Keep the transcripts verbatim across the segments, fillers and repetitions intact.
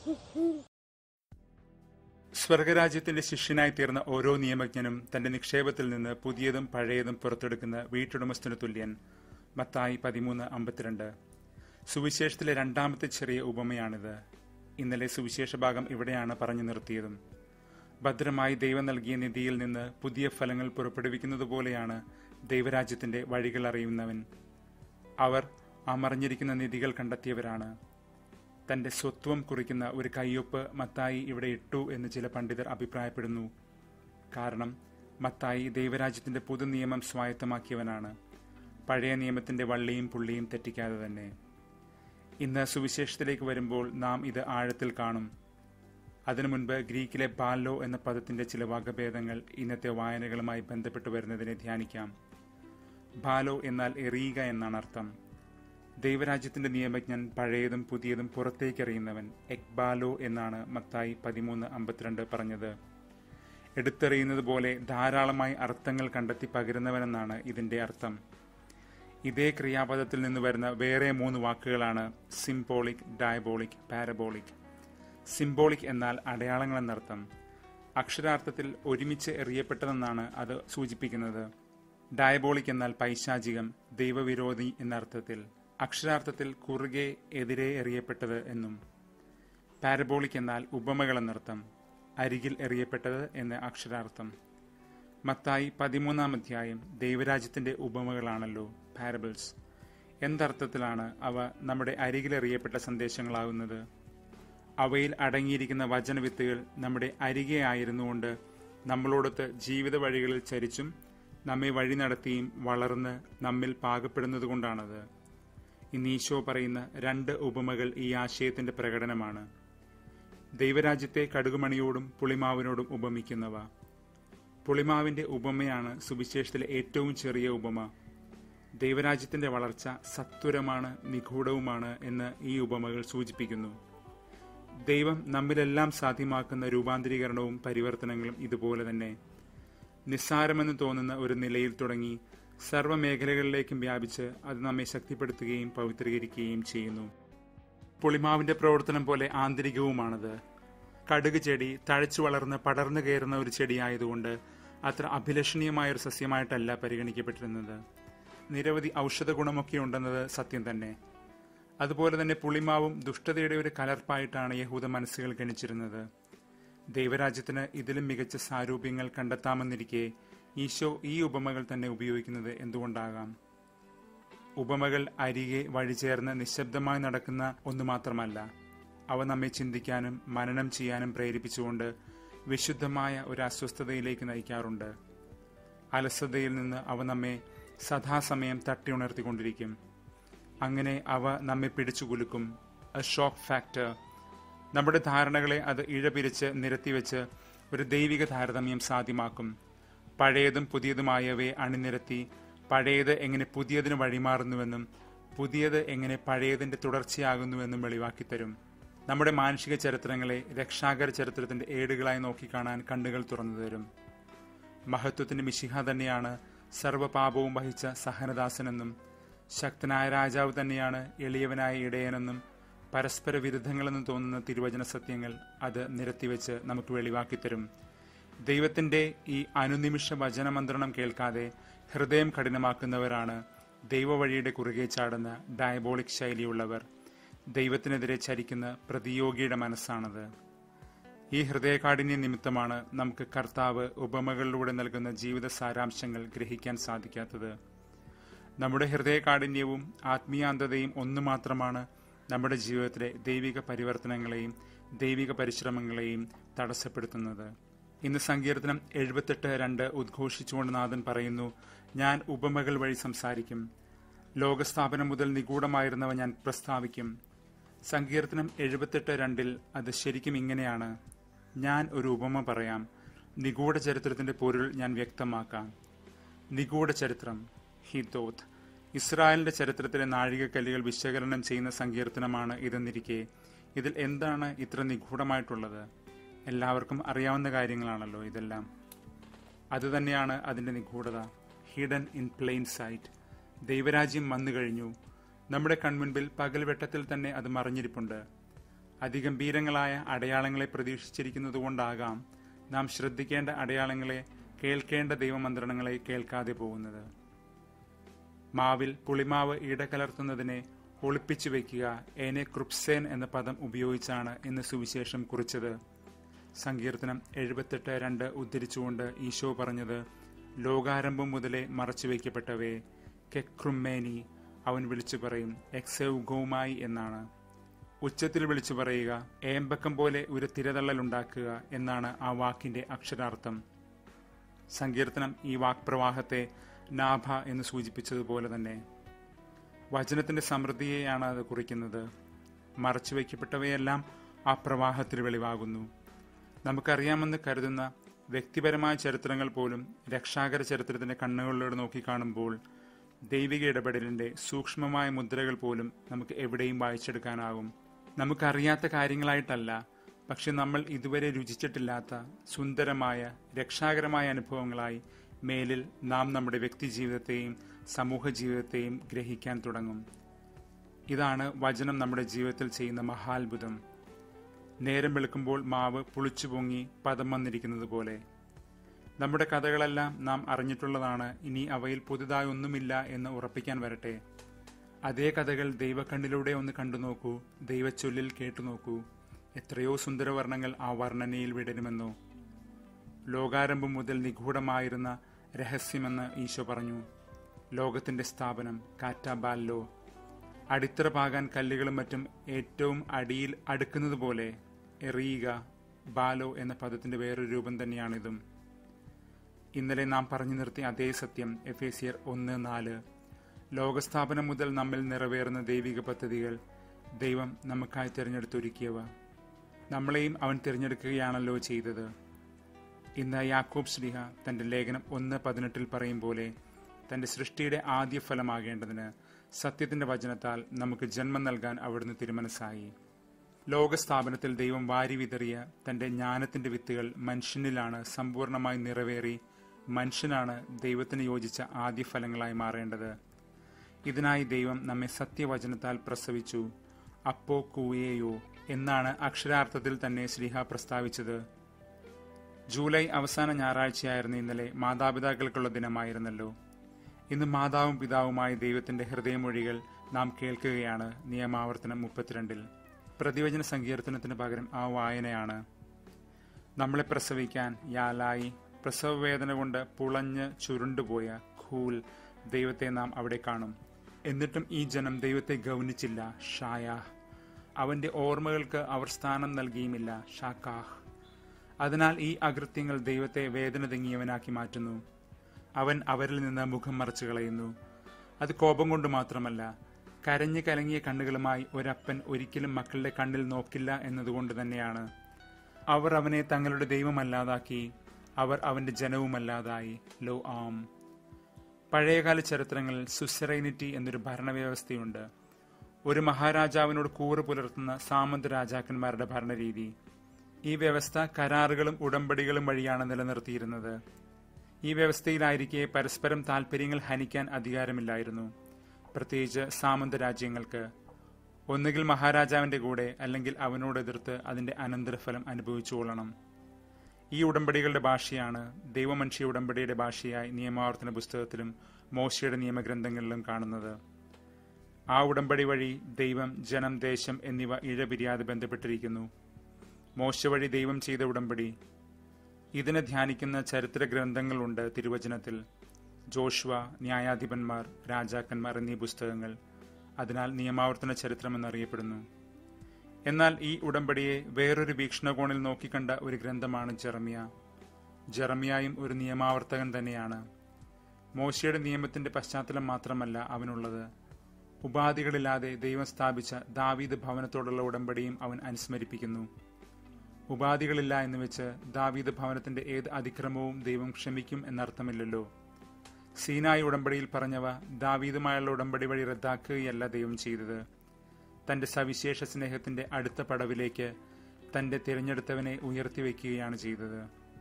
സ്വർഗരാജ്യത്തിന്റെ ശിഷ്യനായി തീർന്ന ഓരോ നിയമജ്ഞനും തന്റെ നിക്ഷേപത്തിൽ നിന്ന് പുതിയതും പഴയതും പുറത്തെടുക്കുന്ന വീട്ടുടമസ്ഥന് തുല്യൻ. മത്തായി പതിമൂന്ന് അമ്പത്തിരണ്ട്. സുവിശേഷത്തിലെ രണ്ടാമത്തെ ചെറിയ ഉപമയാണിത്. ഇന്നലെ സുവിശേഷ ഭാഗം ഇവിടെയാണ് പറഞ്ഞു നിർത്തിയതും. ഭദ്രമായി ദൈവം നൽകിയ നിധിയിൽ നിന്ന് പുതിയ ഫലങ്ങൾ പുറപ്പെടുവിക്കുന്നത് പോലെയാണ് ദൈവരാജ്യത്തിന്റെ വഴികൾ അറിയുന്നവൻ. അവർ ആ മറിഞ്ഞിരിക്കുന്ന നിധികൾ കണ്ടെത്തിയവരാണ്. തന്റെ സ്വത്വം കുറിക്കുന്ന ഒരു കയ്യൊപ്പ് മത്തായി ഇവിടെ ഇട്ടു എന്ന് ചില പണ്ഡിതർ അഭിപ്രായപ്പെടുന്നു. കാരണം മത്തായി ദൈവരാജ്യത്തിന്റെ പുതുനിയമം സ്വായത്തമാക്കിയവനാണ്, പഴയ നിയമത്തിന്റെ വള്ളിയും പുള്ളിയും തെറ്റിക്കാതെ തന്നെ. ഇന്ന് സുവിശേഷത്തിലേക്ക് വരുമ്പോൾ നാം ഇത് ആഴത്തിൽ കാണും. അതിനു മുൻപ് ഗ്രീക്കിലെ ബാലോ എന്ന പദത്തിന്റെ ചില വകഭേദങ്ങൾ ഇന്നത്തെ വായനകളുമായി ബന്ധപ്പെട്ടു വരുന്നതിനെ ധ്യാനിക്കാം. ബാലോ എന്നാൽ എറിയുക എന്നാണ് അർത്ഥം. ദൈവരാജ്യത്തിന്റെ നിയമജ്ഞൻ പഴയതും പുതിയതും പുറത്തേക്കെറിയുന്നവൻ. എക്ബാലോ എന്നാണ് മത്തായി പതിമൂന്ന് അമ്പത്തിരണ്ട് പറഞ്ഞത്. എടുത്തെറിയുന്നത് പോലെ ധാരാളമായി അർത്ഥങ്ങൾ കണ്ടെത്തി പകരുന്നവനെന്നാണ് ഇതിന്റെ അർത്ഥം. ഇതേ ക്രിയാപദത്തിൽ നിന്ന് വരുന്ന വേറെ മൂന്ന് വാക്കുകളാണ് സിംബോളിക്, ഡയബോളിക്, പാരബോളിക്. സിംബോളിക് എന്നാൽ അടയാളങ്ങൾ എന്നർത്ഥം. അക്ഷരാർത്ഥത്തിൽ ഒരുമിച്ച് എറിയപ്പെട്ടതെന്നാണ് അത് സൂചിപ്പിക്കുന്നത്. ഡയബോളിക് എന്നാൽ പൈശാചികം, ദൈവവിരോധി എന്നർത്ഥത്തിൽ. അക്ഷരാർത്ഥത്തിൽ കുറുകെ എതിരെ എറിയപ്പെട്ടത് എന്നും. പാരബോളിക് എന്നാൽ ഉപമകൾ എന്നർത്ഥം, അരികിൽ എറിയപ്പെട്ടത് എന്ന് അക്ഷരാർത്ഥം. മത്തായി പതിമൂന്നാം അധ്യായം ദൈവരാജ്യത്തിന്റെ ഉപമകളാണല്ലോ, പാരബിൾസ്. എന്തർത്ഥത്തിലാണ് അവ നമ്മുടെ അരികിലെറിയപ്പെട്ട സന്ദേശങ്ങളാകുന്നത്? അവയിൽ അടങ്ങിയിരിക്കുന്ന വചനവിത്തുകൾ നമ്മുടെ അരികെ ആയിരുന്നുകൊണ്ട് നമ്മളോടൊത്ത് ജീവിത വഴികളിൽ ചരിച്ചും നമ്മെ വഴി നടത്തിയും വളർന്ന് നമ്മിൽ പാകപ്പെടുന്നതുകൊണ്ടാണത്. ഇന്ന് ഈശോ പറയുന്ന രണ്ട് ഉപമകൾ ഈ ആശയത്തിന്റെ പ്രകടനമാണ്. ദൈവരാജ്യത്തെ കടുകുമണിയോടും പുളിമാവിനോടും ഉപമിക്കുന്നവ. പുളിമാവിന്റെ ഉപമയാണ് സുവിശേഷത്തിലെ ഏറ്റവും ചെറിയ ഉപമ. ദൈവരാജ്യത്തിന്റെ വളർച്ച സത്വരമാണ്, നിഗൂഢവുമാണ് എന്ന് ഈ ഉപമകൾ സൂചിപ്പിക്കുന്നു. ദൈവം നമ്മിലെല്ലാം സാധ്യമാക്കുന്ന രൂപാന്തരീകരണവും പരിവർത്തനങ്ങളും ഇതുപോലെ തന്നെ നിസ്സാരമെന്ന് തോന്നുന്ന ഒരു നിലയിൽ തുടങ്ങി സർവ്വമേഖലകളിലേക്കും വ്യാപിച്ച് അത് നമ്മെ ശക്തിപ്പെടുത്തുകയും പവിത്രീകരിക്കുകയും ചെയ്യുന്നു. പുളിമാവിന്റെ പ്രവർത്തനം പോലെ ആന്തരികവുമാണത്. കടുക് ചെടി തഴച്ചു വളർന്ന് പടർന്നു കയറുന്ന ഒരു ചെടിയായതുകൊണ്ട് അത്ര അഭിലഷണീയമായ ഒരു സസ്യമായിട്ടല്ല പരിഗണിക്കപ്പെട്ടിരുന്നത്. നിരവധി ഔഷധ ഗുണമൊക്കെ ഉണ്ടെന്നത് സത്യം തന്നെ. അതുപോലെ തന്നെ പുളിമാവും ദുഷ്ടതയുടെ ഒരു കലർപ്പായിട്ടാണ് യഹൂദ മനസ്സുകൾ ഗണിച്ചിരുന്നത്. ദൈവരാജ്യത്തിന് ഇതിലും മികച്ച സാരൂപ്യങ്ങൾ കണ്ടെത്താമെന്നിരിക്കെ ഈശോ ഈ ഉപമകൾ തന്നെ ഉപയോഗിക്കുന്നത് എന്തുകൊണ്ടാകാം? ഉപമകൾ അരികെ വഴിചേർന്ന് നിശബ്ദമായി നടക്കുന്ന ഒന്നു മാത്രമല്ല, അവ നമ്മെ ചിന്തിക്കാനും മനനം ചെയ്യാനും പ്രേരിപ്പിച്ചുകൊണ്ട് വിശുദ്ധമായ ഒരു അസ്വസ്ഥതയിലേക്ക് നയിക്കാറുണ്ട്. അലസതയിൽ നിന്ന് അവ നമ്മെ സദാസമയം തട്ടിയുണർത്തിക്കൊണ്ടിരിക്കും. അങ്ങനെ അവ നമ്മെ പിടിച്ചു കുലുക്കും. A shock factor. നമ്മുടെ ധാരണകളെ അത് ഇഴപിരിച്ച് നിരത്തിവെച്ച് ഒരു ദൈവിക താരതമ്യം സാധ്യമാക്കും. പഴയതും പുതിയതുമായവയെ അണിനിരത്തി പഴയത് എങ്ങനെ പുതിയതിന് വഴിമാറുന്നുവെന്നും പുതിയത് എങ്ങനെ പഴയതിന്റെ തുടർച്ചയാകുന്നുവെന്നും വെളിവാക്കിത്തരും. നമ്മുടെ മാനുഷിക ചരിത്രങ്ങളെ രക്ഷാകര ചരിത്രത്തിന്റെ ഏടുകളായി നോക്കിക്കാണാൻ കണ്ണുകൾ തുറന്നു തരും. മഹത്വത്തിന്റെ മിശിഹ തന്നെയാണ് സർവ്വപാപവും വഹിച്ച സഹനദാസനെന്നും ശക്തനായ രാജാവ് തന്നെയാണ് എളിയവനായ ഇടയനെന്നും പരസ്പര വിരുദ്ധങ്ങളെന്ന് തോന്നുന്ന തിരുവചന സത്യങ്ങൾ അത് നിരത്തിവെച്ച് നമുക്ക് വെളിവാക്കിത്തരും. ദൈവത്തിന്റെ ഈ അനുനിമിഷ വചനമന്ത്രണം കേൾക്കാതെ ഹൃദയം കഠിനമാക്കുന്നവരാണ് ദൈവവഴിയുടെ കുറുകെ ചാടുന്ന ഡയബോളിക് ശൈലിയുള്ളവർ. ദൈവത്തിനെതിരെ ചരിക്കുന്ന പ്രതിയോഗിയുടെ മനസ്സാണത്. ഈ ഹൃദയകാഠിന്യ നിമിത്തമാണ് നമുക്ക് കർത്താവ് ഉപമകളിലൂടെ നൽകുന്ന ജീവിത സാരാംശങ്ങൾ ഗ്രഹിക്കാൻ സാധിക്കാത്തത്. നമ്മുടെ ഹൃദയകാഠിന്യവും ആത്മീയാന്തതയും ഒന്നു മാത്രമാണ് നമ്മുടെ ജീവിതത്തിലെ ദൈവിക പരിവർത്തനങ്ങളെയും ദൈവിക പരിശ്രമങ്ങളെയും തടസ്സപ്പെടുത്തുന്നത്. ഇന്ന് സങ്കീർത്തനം എഴുപത്തെട്ട് രണ്ട് ഉദ്ഘോഷിച്ചുകൊണ്ട് നാഥൻ പറയുന്നു, ഞാൻ ഉപമകൾ വഴി സംസാരിക്കും, ലോകസ്ഥാപനം മുതൽ നിഗൂഢമായിരുന്നവ ഞാൻ പ്രസ്താവിക്കും. സങ്കീർത്തനം എഴുപത്തെട്ട് രണ്ടിൽ അത് ശരിക്കും ഇങ്ങനെയാണ്: ഞാൻ ഒരു ഉപമ പറയാം, നിഗൂഢ ചരിത്രത്തിന്റെ പൊരുൾ ഞാൻ വ്യക്തമാക്കാം. നിഗൂഢ ചരിത്രം, ഹിദോത്ത്, ഇസ്രായേലിന്റെ ചരിത്രത്തിലെ നാഴികക്കല്ലുകൾ വിശകലനം ചെയ്യുന്ന സങ്കീർത്തനമാണ് ഇതെന്നിരിക്കെ ഇതിൽ എന്താണ് ഇത്ര നിഗൂഢമായിട്ടുള്ളത്? എല്ലാവർക്കും അറിയാവുന്ന കാര്യങ്ങളാണല്ലോ ഇതെല്ലാം. അതുതന്നെയാണ് അതിന്റെ നിഗൂഢത. Hidden in plain sight. ദൈവരാജ്യം വന്നു കഴിഞ്ഞു. നമ്മുടെ കൺമുൻപിൽ പകൽ വെട്ടത്തിൽ തന്നെ അത് മറിഞ്ഞിരിപ്പുണ്ട്. അതിഗംഭീരങ്ങളായ അടയാളങ്ങളെ പ്രതീക്ഷിച്ചിരിക്കുന്നതുകൊണ്ടാകാം നാം ശ്രദ്ധിക്കേണ്ട അടയാളങ്ങളെ, കേൾക്കേണ്ട ദൈവമന്ത്രണങ്ങളെ കേൾക്കാതെ പോകുന്നത്. മാവിൽ പുളിമാവ് ഇടകലർത്തുന്നതിനെ ഒളിപ്പിച്ചു വയ്ക്കുക, ഏനെ ക്രുപ്സേൻ എന്ന പദം ഉപയോഗിച്ചാണ് ഇന്ന് സുവിശേഷം കുറിച്ചത്. സങ്കീർത്തനം എഴുപത്തെട്ട് രണ്ട് ഉദ്ധരിച്ചുകൊണ്ട് ഈശോ പറഞ്ഞത്, ലോകാരംഭം മുതലേ മറച്ചുവെക്കപ്പെട്ടവേ കെക്രുമ്മേനി, അവൻ വിളിച്ചു പറയും എക്സെവ് ഗോമായി എന്നാണ്. ഉച്ചത്തിൽ വിളിച്ചു പറയുക, ഏമ്പക്കം പോലെ ഒരു തിരതള്ളലുണ്ടാക്കുക എന്നാണ് ആ വാക്കിന്റെ അക്ഷരാർത്ഥം. സങ്കീർത്തനം ഈ വാക്പ്രവാഹത്തെ നാഭ എന്ന് സൂചിപ്പിച്ചതുപോലെ തന്നെ വചനത്തിന്റെ സമൃദ്ധിയെയാണ് അത് കുറിക്കുന്നത്. മറച്ചുവെക്കപ്പെട്ടവയെല്ലാം ആ പ്രവാഹത്തിൽ വെളിവാകുന്നു. നമുക്കറിയാമെന്ന് കരുതുന്ന വ്യക്തിപരമായ ചരിത്രങ്ങൾ പോലും രക്ഷാകര ചരിത്രത്തിന്റെ കണ്ണുകളിലൂടെ നോക്കിക്കാണുമ്പോൾ ദൈവിക ഇടപെടലിന്റെ സൂക്ഷ്മമായ മുദ്രകൾ പോലും നമുക്ക് എവിടെയും വായിച്ചെടുക്കാനാകും. നമുക്കറിയാത്ത കാര്യങ്ങളായിട്ടല്ല, പക്ഷെ നമ്മൾ ഇതുവരെ രുചിച്ചിട്ടില്ലാത്ത സുന്ദരമായ രക്ഷാകരമായ അനുഭവങ്ങളായി മേലിൽ നാം നമ്മുടെ വ്യക്തി ജീവിതത്തെയും സമൂഹ ജീവിതത്തെയും ഗ്രഹിക്കാൻ തുടങ്ങും. ഇതാണ് വചനം നമ്മുടെ ജീവിതത്തിൽ ചെയ്യുന്ന മഹാത്ഭുതം. നേരം വെളുക്കുമ്പോൾ മാവ് പുളിച്ചു പൊങ്ങി പദം വന്നിരിക്കുന്നത് പോലെ നമ്മുടെ കഥകളെല്ലാം നാം അറിഞ്ഞിട്ടുള്ളതാണ്. ഇനി അവയിൽ പുതുതായി ഒന്നുമില്ല എന്ന് ഉറപ്പിക്കാൻ വരട്ടെ. അതേ കഥകൾ ദൈവക്കണ്ണിലൂടെ ഒന്ന് കണ്ടു നോക്കൂ, ദൈവച്ചൊല്ലിൽ കേട്ടു നോക്കൂ. എത്രയോ സുന്ദരവർണ്ണങ്ങൾ ആ വർണ്ണനയിൽ വിടരുമെന്നോ. ലോകാരംഭം മുതൽ നിഗൂഢമായിരുന്ന രഹസ്യമെന്ന് ഈശോ പറഞ്ഞു. ലോകത്തിന്റെ സ്ഥാപനം കാറ്റാബാല്ലോ, അടിത്തറ പാകാൻ കല്ലുകളും മറ്റും ഏറ്റവും അടിയിൽ അടുക്കുന്നത് പോലെ എറിയുക. ബാലോ എന്ന പദത്തിന്റെ വേറൊരു രൂപം തന്നെയാണിതും. ഇന്നലെ നാം പറഞ്ഞു നിർത്തിയ അതേ സത്യം എഫേസ്യർ ഒന്ന് നാല്. ലോകസ്ഥാപനം മുതൽ നമ്മിൽ നിറവേറുന്ന ദൈവിക പദ്ധതികൾ ദൈവം നമുക്കായി തിരഞ്ഞെടുത്തൊരുക്കിയവ. നമ്മളെയും അവൻ തിരഞ്ഞെടുക്കുകയാണല്ലോ ചെയ്തത്. ഇന്ന് യാക്കോബ് ശ്ലീഹ തന്റെ ലേഖനം ഒന്ന് പതിനെട്ടിൽ പറയും പോലെ തന്റെ സൃഷ്ടിയുടെ ആദ്യ ഫലമാകേണ്ടതിന് സത്യത്തിന്റെ വചനത്താൽ നമുക്ക് ജന്മം നൽകാൻ അവിടുന്ന് തിരുമനസ്സായി. ലോകസ്ഥാപനത്തിൽ ദൈവം വാരി വിതറിയ തന്റെ ജ്ഞാനത്തിന്റെ വിത്തുകൾ മനുഷ്യനിലാണ് സമ്പൂർണമായി നിറവേറി മനുഷ്യനാണ് ദൈവത്തിന് യോജിച്ച ആദ്യ ഫലങ്ങളായി മാറേണ്ടത്. ഇതിനായി ദൈവം നമ്മെ സത്യവചനത്താൽ പ്രസവിച്ചു. അപ്പോ കൂയേയോ എന്നാണ് അക്ഷരാർത്ഥത്തിൽ തന്നെ ശ്ലീഹ പ്രസ്താവിച്ചത്. ജൂലൈ അവസാന ഞായറാഴ്ചയായിരുന്ന ഇന്നലെ മാതാപിതാക്കൾക്കുള്ള ദിനമായിരുന്നല്ലോ. ഇന്ന് മാതാവും പിതാവുമായ ദൈവത്തിന്റെ ഹൃദയമൊഴികൾ നാം കേൾക്കുകയാണ്. നിയമാവർത്തനം മുപ്പത്തിരണ്ടിൽ പ്രതിവചന സങ്കീർത്തനത്തിന് പകരം ആ വായനയാണ്. നമ്മളെ പ്രസവിക്കാൻ യാലായി, പ്രസവവേദന കൊണ്ട് പുളഞ്ഞ് ചുരുണ്ടുപോയ ഖൂൽ ദൈവത്തെ നാം അവിടെ കാണും. എന്നിട്ടും ഈ ജനം ദൈവത്തെ ഗൗനിച്ചില്ല. ഷായാഹ്, അവന്റെ ഓർമ്മകൾക്ക് അവർ സ്ഥാനം നൽകിയുമില്ല. ഷാക്കാഹ്, അതിനാൽ ഈ അകൃത്യങ്ങൾ ദൈവത്തെ വേദന തിങ്ങിയവനാക്കി മാറ്റുന്നു. അവൻ അവരിൽ നിന്ന് മുഖം മറച്ചു കളയുന്നു. അത് കോപം കൊണ്ട് മാത്രമല്ല, കരഞ്ഞു കലങ്ങിയ കണ്ണുകളുമായി ഒരപ്പൻ ഒരിക്കലും മക്കളുടെ കണ്ണിൽ നോക്കില്ല എന്നതുകൊണ്ട് തന്നെയാണ്. അവർ അവനെ തങ്ങളുടെ ദൈവമല്ലാതാക്കി, അവർ അവന്റെ ജനവുമല്ലാതായി. ലോ ആം. പഴയകാല ചരിത്രങ്ങളിൽ സുസെറൈനിറ്റി എന്നൊരു ഭരണവ്യവസ്ഥയുണ്ട്. ഒരു മഹാരാജാവിനോട് കൂറ് പുലർത്തുന്ന സാമന്ത രാജാക്കന്മാരുടെ ഭരണരീതി. ഈ വ്യവസ്ഥ കരാറുകളും ഉടമ്പടികളും വഴിയാണ് നിലനിർത്തിയിരുന്നത്. ഈ വ്യവസ്ഥയിലായിരിക്കെ പരസ്പരം താൽപര്യങ്ങൾ ഹനിക്കാൻ അധികാരമില്ലായിരുന്നു, പ്രത്യേകിച്ച് സാമന്ത രാജ്യങ്ങൾക്ക്. ഒന്നുകിൽ മഹാരാജാവിന്റെ കൂടെ അല്ലെങ്കിൽ അവനോട് എതിർത്ത് അതിന്റെ അനന്തരഫലം അനുഭവിച്ചുകൊള്ളണം. ഈ ഉടമ്പടികളുടെ ഭാഷയാണ് ദൈവമനുഷ്യ ഉടമ്പടിയുടെ ഭാഷയായി നിയമാവർത്തന പുസ്തകത്തിലും മോശയുടെ നിയമഗ്രന്ഥങ്ങളിലും കാണുന്നത്. ആ ഉടമ്പടി വഴി ദൈവം, ജനം, ദേശം എന്നിവ ഇഴപിരിയാതെ ബന്ധപ്പെട്ടിരിക്കുന്നു. മോശ വഴി ദൈവം ചെയ്ത ഉടമ്പടി. ഇതിനെ ധ്യാനിക്കുന്ന ചരിത്ര ഗ്രന്ഥങ്ങളുണ്ട് തിരുവചനത്തിൽ. ജോഷുവ, ന്യായാധിപന്മാർ, രാജാക്കന്മാർ എന്നീ പുസ്തകങ്ങൾ. അതിനാൽ നിയമാവർത്തന ചരിത്രം എന്നറിയപ്പെടുന്നു. എന്നാൽ ഈ ഉടമ്പടിയെ വേറൊരു വീക്ഷണകോണിൽ നോക്കിക്കണ്ട ഒരു ഗ്രന്ഥമാണ് ജെറമിയ. ജെറമിയായും ഒരു നിയമാവർത്തകൻ തന്നെയാണ്. മോശയുടെ നിയമത്തിന്റെ പശ്ചാത്തലം മാത്രമല്ല അവനുള്ളത്. ഉപാധികളില്ലാതെ ദൈവം സ്ഥാപിച്ച ദാവീദ് ഭവനത്തോടുള്ള ഉടമ്പടിയും അവൻ അനുസ്മരിപ്പിക്കുന്നു. ഉപാധികളില്ല എന്ന് വെച്ച് ദാവീദ് ഭവനത്തിന്റെ ഏത് അതിക്രമവും ദൈവം ക്ഷമിക്കും എന്നർത്ഥമില്ലല്ലോ. സീനായി ഉടമ്പടിയിൽ പറഞ്ഞവ ദാവീദുമായുള്ള ഉടമ്പടി വഴി റദ്ദാക്കുകയല്ല ദൈവം ചെയ്തത്. തന്റെ സവിശേഷ സ്നേഹത്തിന്റെ അടുത്ത പടവിലേക്ക് തന്റെ തിരഞ്ഞെടുത്തവനെ ഉയർത്തിവെക്കുകയാണ് ചെയ്തത്.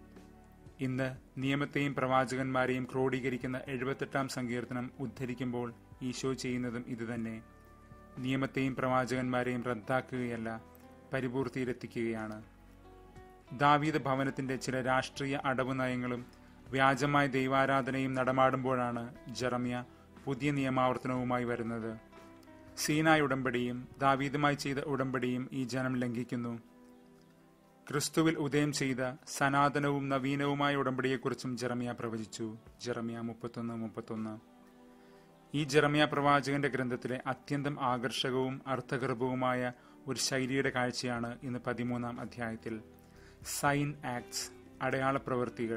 ഇന്ന് നിയമത്തെയും പ്രവാചകന്മാരെയും ക്രോഡീകരിക്കുന്ന എഴുപത്തെട്ടാം സങ്കീർത്തനം ഉദ്ധരിക്കുമ്പോൾ ഈശോ ചെയ്യുന്നതും ഇതുതന്നെ. നിയമത്തെയും പ്രവാചകന്മാരെയും റദ്ദാക്കുകയല്ല, പരിപൂർത്തിയിലെത്തിക്കുകയാണ്. ദാവീദ് ഭവനത്തിന്റെ ചില രാഷ്ട്രീയ അടവ് നയങ്ങളും വ്യാജമായ ദൈവാരാധനയും നടമാടുമ്പോഴാണ് ജെറമ്യ പുതിയ നിയമാവർത്തനവുമായി വരുന്നത്. സീനായ് ഉടമ്പടിയും ദാവീദുമായി ചെയ്ത ഉടമ്പടിയും ഈ ജനം ലംഘിക്കുന്നു. ക്രിസ്തുവിൽ ഉദയം ചെയ്ത സനാതനവും നവീനവുമായ ഉടമ്പടിയെക്കുറിച്ചും ജെറമ്യ പ്രവചിച്ചു. ജെറമ്യ മുപ്പത്തൊന്ന് മുപ്പത്തൊന്ന്. ഈ ജെറമ്യ പ്രവാചകന്റെ ഗ്രന്ഥത്തിലെ അത്യന്തം ആകർഷകവും അർത്ഥഗർഭവുമായ ഒരു ശൈലിയുടെ കാഴ്ചയാണ് ഇന്ന് പതിമൂന്നാം അധ്യായത്തിൽ. സൈൻ ആക്ട്സ്, അടയാള പ്രവൃത്തികൾ.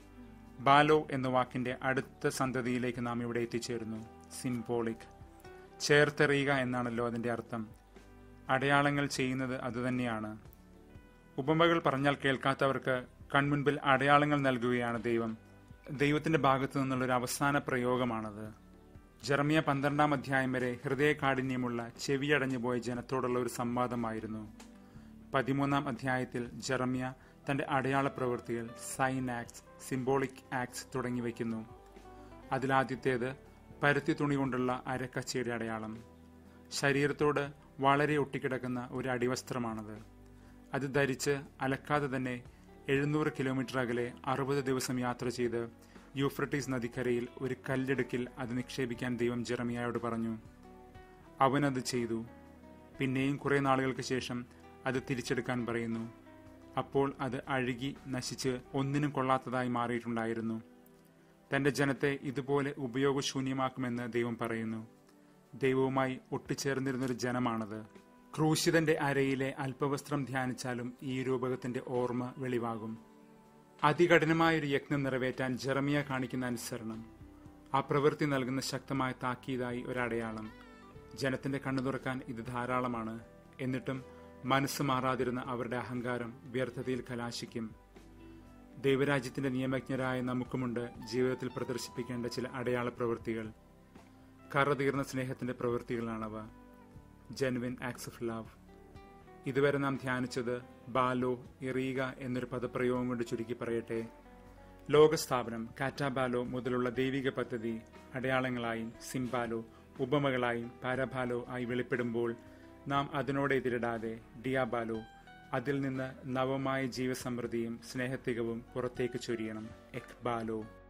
ബാലോ എന്ന വാക്കിന്റെ അടുത്ത സന്തതിയിലേക്ക് നാം ഇവിടെ എത്തിച്ചേരുന്നു. സിംബോളിക്, ചേർത്തെറിയുക എന്നാണല്ലോ അതിന്റെ അർത്ഥം. അടയാളങ്ങൾ ചെയ്യുന്നത് അതുതന്നെയാണ്. ഉപമകൾ പറഞ്ഞാൽ കേൾക്കാത്തവർക്ക് കൺമുൻപിൽ അടയാളങ്ങൾ നൽകുകയാണ് ദൈവം. ദൈവത്തിന്റെ ഭാഗത്തു നിന്നുള്ളൊരു അവസാന പ്രയോഗമാണത്. ജെറമ്യ പന്ത്രണ്ടാം അധ്യായം വരെ ഹൃദയകാഠിന്യമുള്ള ചെവിയടഞ്ഞുപോയ ജനത്തോടുള്ള ഒരു സംവാദമായിരുന്നു. പതിമൂന്നാം അധ്യായത്തിൽ ജെറമ്യ തന്റെ അടയാള പ്രവൃത്തികൾ, സൈൻ ആക്ട്സ്, സിംബോളിക് ആക്ട്സ് തുടങ്ങി വയ്ക്കുന്നു. അതിലാദ്യത്തേത് പരുത്തി തുണി കൊണ്ടുള്ള അരക്കച്ചയുടെ അടയാളം. ശരീരത്തോട് വളരെ ഒട്ടിക്കിടക്കുന്ന ഒരു അടിവസ്ത്രമാണത്. അത് ധരിച്ച് അലക്കാതെ തന്നെ എഴുന്നൂറ് കിലോമീറ്റർ അകലെ അറുപത് ദിവസം യാത്ര ചെയ്ത് യൂഫ്രട്ടീസ് നദിക്കരയിൽ ഒരു കല്ലെടുക്കിൽ അത് നിക്ഷേപിക്കാൻ ദൈവം ജെറമ്യായോട് പറഞ്ഞു. അവനത് ചെയ്തു. പിന്നെയും കുറെ നാളുകൾക്ക് ശേഷം അത് തിരിച്ചെടുക്കാൻ പറയുന്നു. അപ്പോൾ അത് അഴുകി നശിച്ച് ഒന്നിനും കൊള്ളാത്തതായി മാറിയിട്ടുണ്ടായിരുന്നു. തന്റെ ജനത്തെ ഇതുപോലെ ഉപയോഗശൂന്യമാക്കുമെന്ന് ദൈവം പറയുന്നു. ദൈവവുമായി ഒട്ടിച്ചേർന്നിരുന്നൊരു ജനമാണത്. ക്രൂശിതന്റെ അരയിലെ അല്പവസ്ത്രം ധ്യാനിച്ചാലും ഈ രൂപകത്തിന്റെ ഓർമ്മ വെളിവാകും. അതികഠിനമായൊരു യജ്ഞം നിറവേറ്റാൻ ജെറമ്യ കാണിക്കുന്ന അനുസരണം, ആ പ്രവൃത്തി നൽകുന്ന ശക്തമായ താക്കീതായി ഒരടയാളം. ജനത്തിന്റെ കണ്ണു തുറക്കാൻ ഇത് ധാരാളമാണ്. എന്നിട്ടും മനസ്സ് മാറാതിരുന്ന അവരുടെ അഹങ്കാരം വ്യർത്ഥതയിൽ കലാശിക്കും. ദൈവരാജ്യത്തിന്റെ നിയമജ്ഞരായ നമുക്കുമുണ്ട് ജീവിതത്തിൽ പ്രദർശിപ്പിക്കേണ്ട ചില അടയാള പ്രവൃത്തികൾ. കറതീർന്ന സ്നേഹത്തിന്റെ പ്രവൃത്തികളാണവ. Genuine acts of love. ഇതുവരെ നാം ധ്യാനിച്ചത് ബാലോ, എറിയുക എന്നൊരു പദപ്രയോഗം കൊണ്ട് ചുരുക്കി പറയട്ടെ. ലോകസ്ഥാപനം, കാറ്റാബാലോ മുതലുള്ള ദൈവിക പദ്ധതി അടയാളങ്ങളായും സിംബാലോ, ഉപമകളായും പാരബാലോ ആയി വെളിപ്പെടുമ്പോൾ നാം അതിനോട് എതിരിടാതെ ഡിയാബാലോ, അതിൽ നിന്ന് നവമായ ജീവസമൃദ്ധിയും സ്നേഹത്തികവും പുറത്തേക്ക് ചൊരിയണം. എക്ബാലോ.